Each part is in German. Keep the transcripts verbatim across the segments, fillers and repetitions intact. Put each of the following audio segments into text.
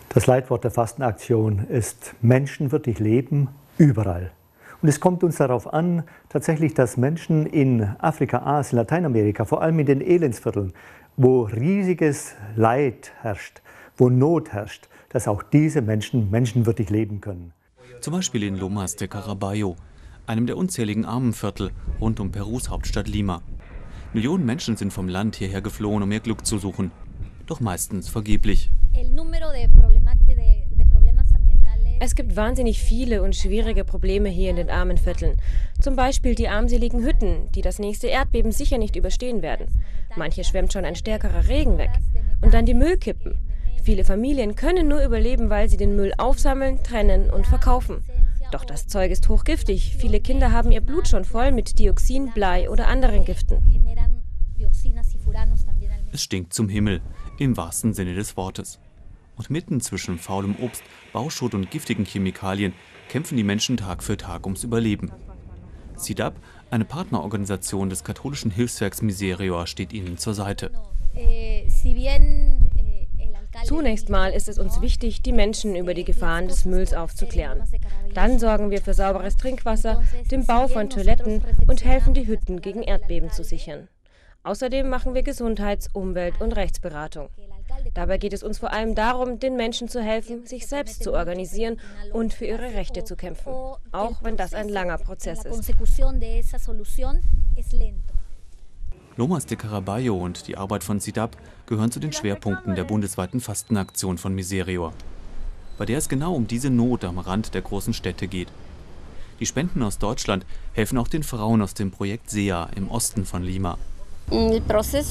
Das Leitwort der Fastenaktion ist menschenwürdig leben, überall. Und es kommt uns darauf an, tatsächlich, dass Menschen in Afrika, Asien, Lateinamerika, vor allem in den Elendsvierteln, wo riesiges Leid herrscht, wo Not herrscht, dass auch diese Menschen menschenwürdig leben können. Zum Beispiel in Lomas de Caraballo, einem der unzähligen Armenviertel rund um Perus Hauptstadt Lima. Millionen Menschen sind vom Land hierher geflohen, um ihr Glück zu suchen. Doch meistens vergeblich. Es gibt wahnsinnig viele und schwierige Probleme hier in den armen Vierteln. Zum Beispiel die armseligen Hütten, die das nächste Erdbeben sicher nicht überstehen werden. Manche schwemmt schon ein stärkerer Regen weg. Und dann die Müllkippen. Viele Familien können nur überleben, weil sie den Müll aufsammeln, trennen und verkaufen. Doch das Zeug ist hochgiftig. Viele Kinder haben ihr Blut schon voll mit Dioxin, Blei oder anderen Giften. Es stinkt zum Himmel, im wahrsten Sinne des Wortes. Und mitten zwischen faulem Obst, Bauschutt und giftigen Chemikalien kämpfen die Menschen Tag für Tag ums Überleben. SIDAP, eine Partnerorganisation des katholischen Hilfswerks Miserior, steht ihnen zur Seite. Zunächst mal ist es uns wichtig, die Menschen über die Gefahren des Mülls aufzuklären. Dann sorgen wir für sauberes Trinkwasser, den Bau von Toiletten und helfen, die Hütten gegen Erdbeben zu sichern. Außerdem machen wir Gesundheits-, Umwelt- und Rechtsberatung. Dabei geht es uns vor allem darum, den Menschen zu helfen, sich selbst zu organisieren und für ihre Rechte zu kämpfen, auch wenn das ein langer Prozess ist. Lomas de Caraballo und die Arbeit von SIDAP gehören zu den Schwerpunkten der bundesweiten Fastenaktion von Miserior, bei der es genau um diese Not am Rand der großen Städte geht. Die Spenden aus Deutschland helfen auch den Frauen aus dem Projekt S E A im Osten von Lima. Wir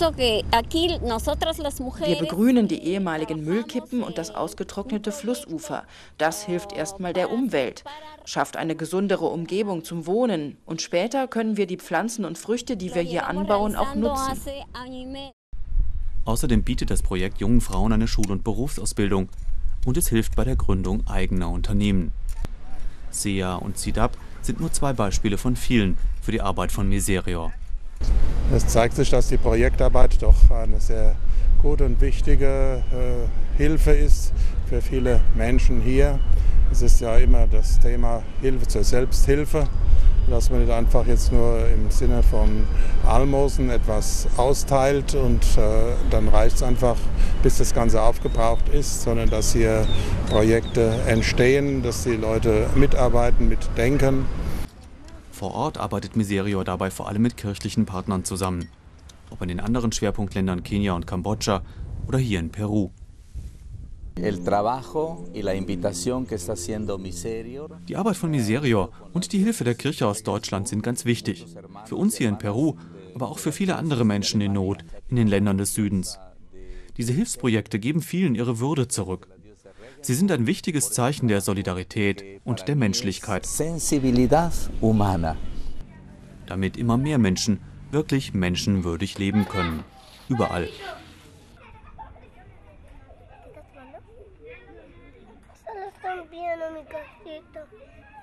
begrünen die ehemaligen Müllkippen und das ausgetrocknete Flussufer. Das hilft erstmal der Umwelt, schafft eine gesundere Umgebung zum Wohnen. Und später können wir die Pflanzen und Früchte, die wir hier anbauen, auch nutzen. Außerdem bietet das Projekt jungen Frauen eine Schul- und Berufsausbildung. Und es hilft bei der Gründung eigener Unternehmen. S E A und SIDAP sind nur zwei Beispiele von vielen für die Arbeit von Miserior. Es zeigt sich, dass die Projektarbeit doch eine sehr gute und wichtige äh, Hilfe ist für viele Menschen hier. Es ist ja immer das Thema Hilfe zur Selbsthilfe, dass man nicht einfach jetzt nur im Sinne von Almosen etwas austeilt und äh, dann reicht es einfach, bis das Ganze aufgebraucht ist, sondern dass hier Projekte entstehen, dass die Leute mitarbeiten, mitdenken. Vor Ort arbeitet Miserior dabei vor allem mit kirchlichen Partnern zusammen. Ob in den anderen Schwerpunktländern Kenia und Kambodscha oder hier in Peru. Die Arbeit von Miserior und die Hilfe der Kirche aus Deutschland sind ganz wichtig. Für uns hier in Peru, aber auch für viele andere Menschen in Not in den Ländern des Südens. Diese Hilfsprojekte geben vielen ihre Würde zurück. Sie sind ein wichtiges Zeichen der Solidarität und der Menschlichkeit. Damit immer mehr Menschen wirklich menschenwürdig leben können. Überall. Solo están viendo mi casita.